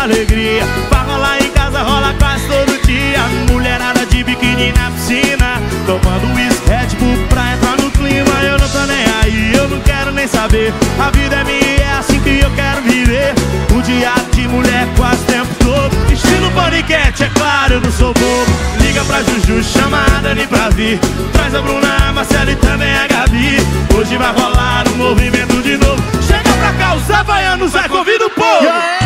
alegria. Farra lá em casa rola quase todo dia. Mulherada de biquíni na piscina, tomando uísque, Red Bull pra entrar no clima. Eu não tô nem aí, eu não quero nem saber. A vida é minha e é assim que eu quero viver. O dia de mulher quase o tempo todo. Estilo paniquete, é claro, eu não sou bobo. Liga pra Juju, chama a Dani pra vir. Traz a Bruna, a Marcela e também a Gabi. Hoje vai rolar um movimento de novo. Chega pra cá, os havaianos, vai, convida o povo.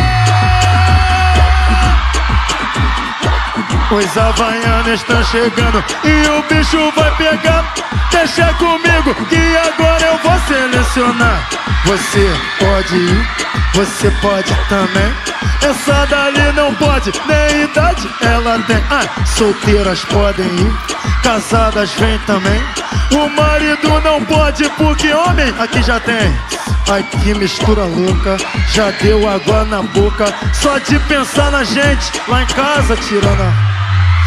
Os havaianos estão chegando e o bicho vai pegar. Deixa comigo que agora eu vou selecionar. Você pode ir, você pode também. Essa dali não pode, nem idade ela tem. Solteiras podem ir, casadas vem também. O marido não pode porque homem aqui já tem. Ai que mistura louca, já deu água na boca. Só de pensar na gente lá em casa tirando a...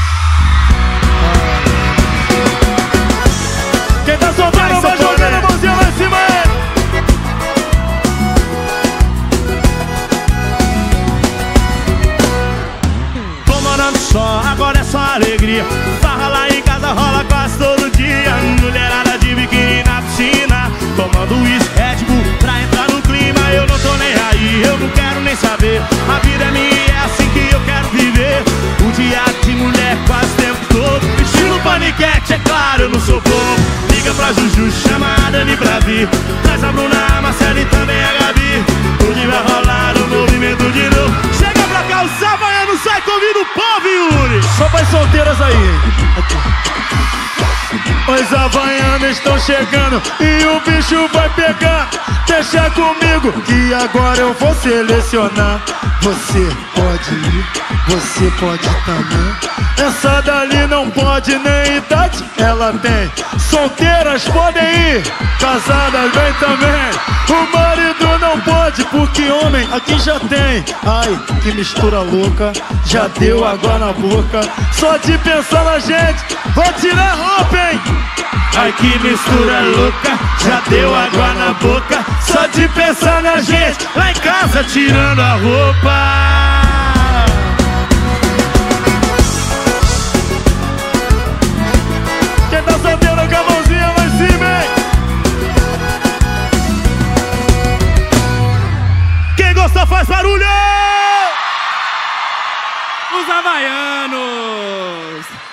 Quem tá soltando vai jogando a mãozinha lá em cima aí. Tô morando só, agora é só alegria. Farra lá em casa rola quase todo dia. Mulherada de biquíni na piscina, tomando uísque, Red Bull pra entrar no clima. Eu não tô nem aí, eu não quero nem saber. A vida é minha e é assim que eu quero viver. O dia de mulher quase o tempo todo. Estilo paniquete, é claro, eu não sou bobo. Liga pra Juju, chama a Dani pra vir. Traz a Bruna, a Marcela e também a Gabi. Hoje vai rolar um movimento de novo. Chega pra cá, os havaianos, sai, convida o povo, Yuri. Só pras solteiras aí. Os havaianos estão chegando e o bicho vai pegar. Deixa comigo que agora eu vou selecionar. Você pode ir, você pode também. Essa dali não pode, nem idade ela tem. Solteiras podem ir, casadas vem também. O marido não pode porque homem aqui já tem. Ai, que mistura louca, já deu água na boca. Só de pensar na gente, vou tirar a roupa, hein? Ai que mistura louca, já deu água na boca. Só de pensar na gente, lá em casa tirando a roupa. Quem tá solteiro com a mãozinha lá em cima, hein? Quem gostou faz barulho! Os havaianos!